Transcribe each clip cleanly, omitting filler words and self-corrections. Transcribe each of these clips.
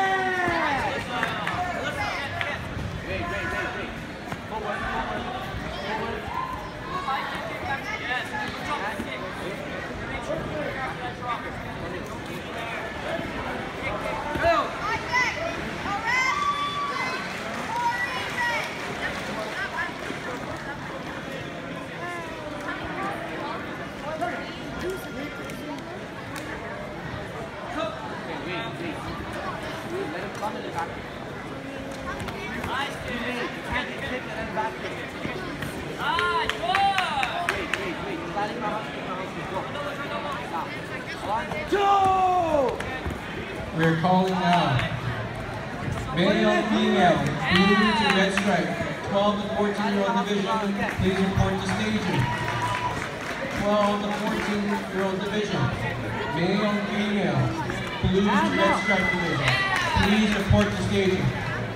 We're calling now. Male and female, blue to red stripe, 12 to 14-year-old division, please report to staging. 12 to 14-year-old division, male and female, blue to red stripe division, please report to staging.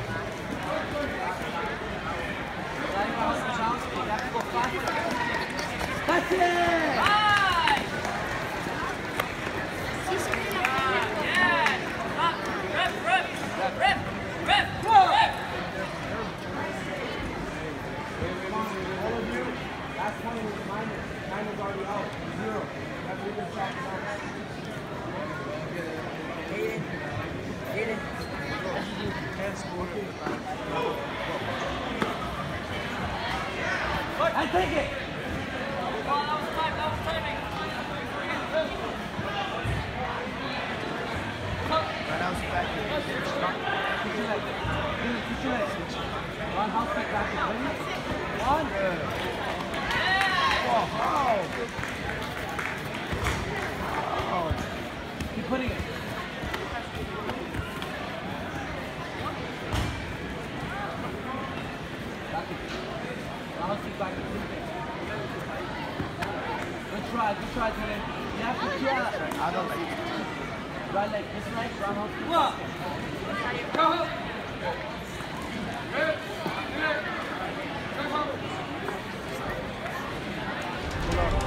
That's it! I take it! Keep putting it. Good try today. You have to try. Right leg, this leg, roundhouse kick. Go! Good.